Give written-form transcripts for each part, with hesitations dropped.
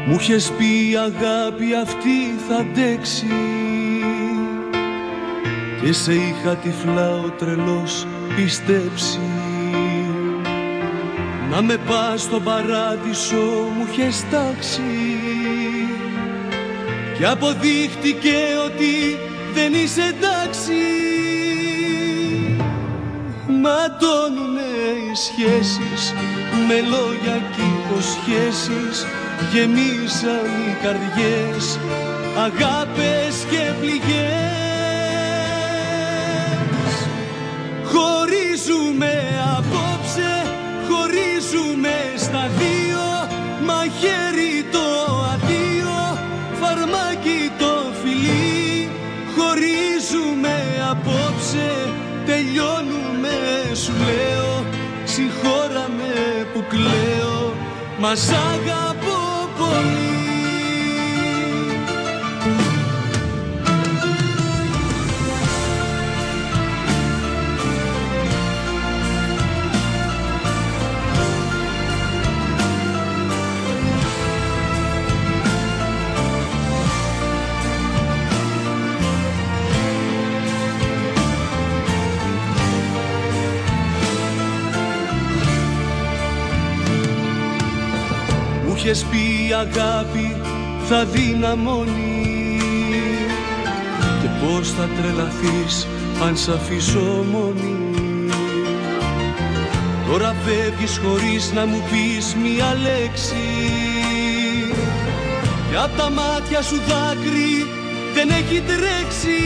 Μου είχες πει η αγάπη αυτή θα αντέξει και σε είχα τυφλά ο τρελός πιστέψει. Να με πας στον παράδεισο μου είχες τάξει και αποδείχτηκε ότι δεν είσαι εντάξει. Ματώνουνε οι σχέσεις με λόγια κι υποσχέσεις, γεμίσαν οι καρδιές αγάπες και πληγές. Χωρίζουμε απόψε, χωρίζουμε στα δύο, μαχαίρι το αδείο, φαρμάκι το φιλί. Χωρίζουμε απόψε, τελειώνουμε σου λέω, συγχώραμε που κλαίω, μας αγαπώ πολύ. Είχες πει η αγάπη θα δυναμώνει και πως θα τρελαθείς αν σ' αφήσω μόνη. Τώρα φεύγεις χωρίς να μου πεις μία λέξη και απ' τα μάτια σου δάκρυ δεν έχει τρέξει.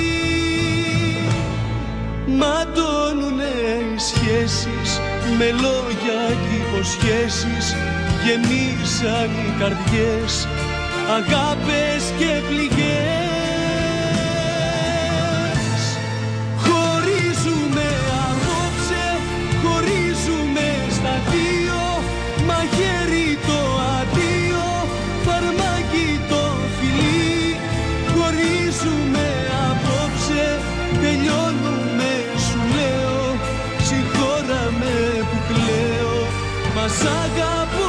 Ματώνουνε οι σχέσεις με λόγια και υποσχέσεις, γεμίσαν οι καρδιές αγάπες και πληγές. Χωρίζουμε απόψε, χωρίζουμε στα δύο, μαχαίρι το αδείο, φαρμάκι το φιλί. Χωρίζουμε απόψε, τελειώνουμε σου λέω, συγχώραμε που κλαίω, μας αγαπώ.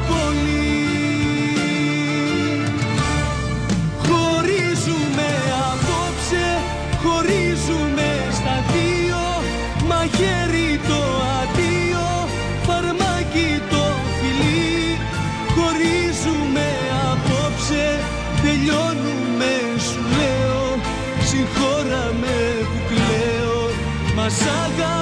Μαχαίρι το αδείο, φαρμάκι το φιλί. Χωρίζουμε απόψε, τελειώνουμε σου λέω, συγχώραμε που κλαίω, μας αγαπώ.